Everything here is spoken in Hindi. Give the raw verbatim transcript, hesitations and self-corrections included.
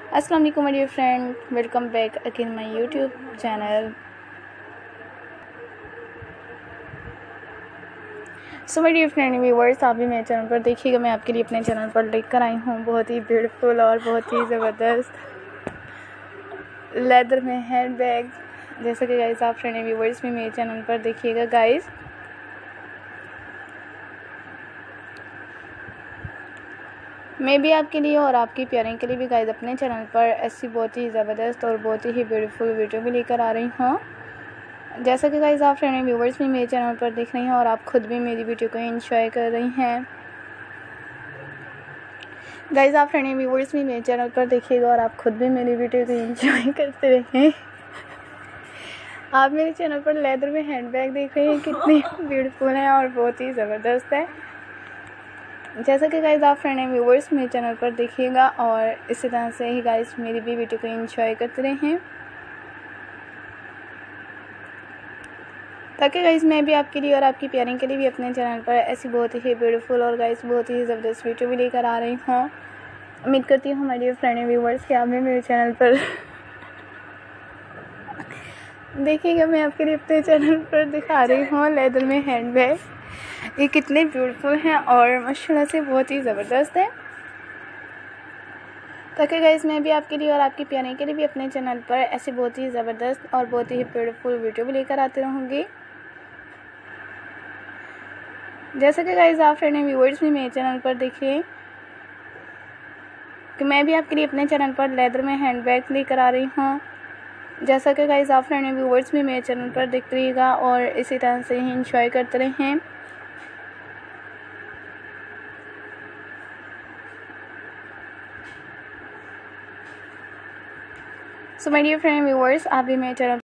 अस्सलाम वालेकुम my dear friend, welcome back again my YouTube channel. So my dear friend viewers, आप भी मेरे चैनल पर देखिएगा। मैं आपके लिए अपने चैनल पर लेकर आई हूँ बहुत ही ब्यूटीफुल और बहुत ही ज़बरदस्त लेदर में हैंड बैग। जैसा कि गाइस आप फ्रेंड व्यूअर्स भी मेरे चैनल पर देखिएगा। गाइस मैं भी आपके लिए और आपकी प्यारे के लिए भी गाइस अपने चैनल पर ऐसी बहुत ही ज़बरदस्त और बहुत ही ब्यूटीफुल वीडियो भी लेकर आ रही हूँ। जैसा कि गाइस आप फ्रेंड व्यूवर्स भी मेरे चैनल पर देख रही हैं और आप खुद भी मेरी वीडियो को एंजॉय कर रही हैं। गाइस आप फ्रेंड व्यूवर्स भी मेरे चैनल पर देखिएगा और आप खुद भी मेरी वीडियो को एंजॉय करते रहें। आप मेरे चैनल पर लेदर में हैंड बैग देख रहे हैं, कितनी ब्यूटीफुल है और बहुत ही ज़बरदस्त है। जैसा कि गाइस आप फ्रेंड एंड व्यूवर्स मेरे चैनल पर देखिएगा और इसी तरह से ही गाइस मेरी भी वीडियो को एंजॉय करते रहें, ताकि गाइस मैं भी आपके लिए और आपकी प्यारी के लिए भी अपने चैनल पर ऐसी बहुत ही ब्यूटीफुल और गाइस बहुत ही ज़बरदस्त वीडियो भी लेकर आ रही हूँ। उम्मीद करती हूँ हमारे फ्रेंड एंड व्यूवर्स कि आप भी मेरे चैनल पर देखिएगा। मैं आपके लिए अपने चैनल पर दिखा रही हूँ लेदर में हैंड बैग। ये कितने ब्यूटीफुल हैं और माशाल्लाह से बहुत ही ज़बरदस्त है, ताकि गाइस मैं भी आपके लिए और आपकी प्यारे के लिए भी अपने चैनल पर ऐसी बहुत ही ज़बरदस्त और बहुत ही ब्यूटीफुल वीडियो भी लेकर आते रहूँगी। जैसे कि गाइस आप फ्रेंड व्यूअर्स भी मेरे चैनल पर देखिए कि मैं भी आपके लिए अपने चैनल पर लेदर में हैंड बैग लेकर आ रही हूँ। जैसा कि गाइस आप फ्रेंड व्यूअर्स भी मेरे चैनल पर देखते रहिएगा और इसी तरह से ही इंजॉय करते रहें। So my dear friend viewers, आप भी मेरे चैनल